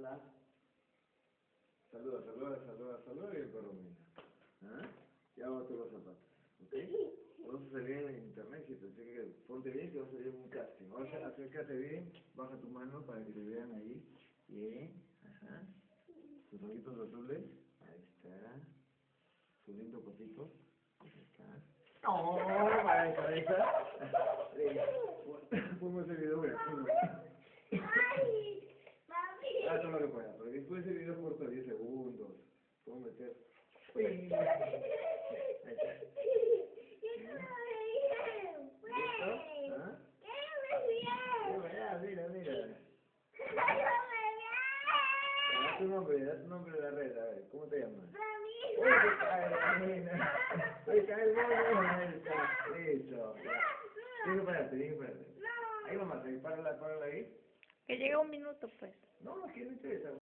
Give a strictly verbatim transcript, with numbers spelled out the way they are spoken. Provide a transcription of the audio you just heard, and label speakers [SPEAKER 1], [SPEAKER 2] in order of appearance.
[SPEAKER 1] Hola. Saluda, saluda, saluda, saluda y el perro mira. ¿Ah? Ya boto los zapatos. ¿Ok? Vamos a salir en internet, si te que ponte bien que va a salir un casting. Ahora acércate bien, baja tu mano para que te vean ahí. Bien, ajá. Tus ojitos azules. Ahí está. Tu lindo potito. Ahí está. ¡Oh! Para esa, esa. Pongo ese video, güey.
[SPEAKER 2] ¡Ay! ¡Mami!
[SPEAKER 1] Ah, toma lo que pueda, porque después ese video es corto diez segundos. Puedo meter. Uy. Ahí está. ¿Listo? ¿Ah? Mira, mira, mira. Da tu nombre, da tu nombre de la red, a ver, ¿cómo te llamas? Uy, se cae la nena. Se cae el mono. Ahí está, listo. Tienes que pararte, tienes que pararte. Ahí nomás, ahí, párala, párala ahí.
[SPEAKER 3] Que llegue un minuto, pues.
[SPEAKER 1] No, aquí no interesa.